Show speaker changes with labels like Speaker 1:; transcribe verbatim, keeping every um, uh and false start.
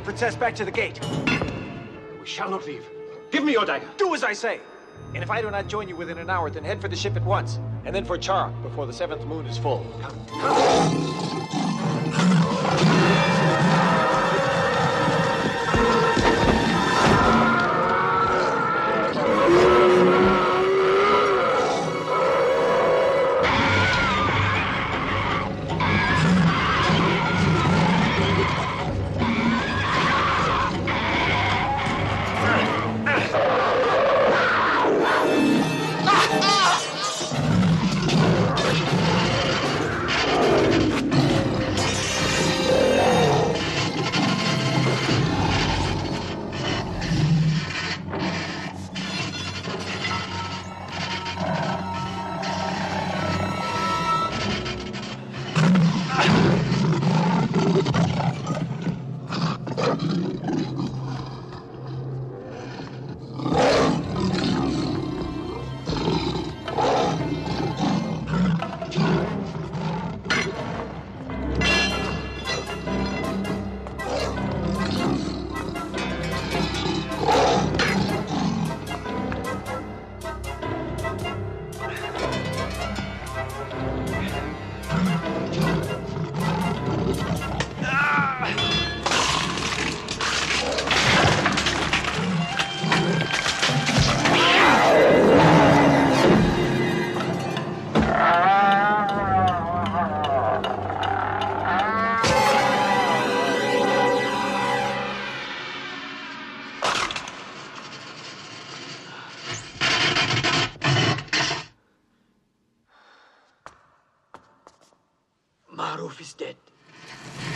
Speaker 1: princess back to the gate.
Speaker 2: We shall not leave. Give me your dagger.
Speaker 1: Do as I say. And if I do not join you within an hour, then head for the ship at once. And then for Char, before the seventh moon is full.
Speaker 2: Come, come.
Speaker 3: Maruf is dead.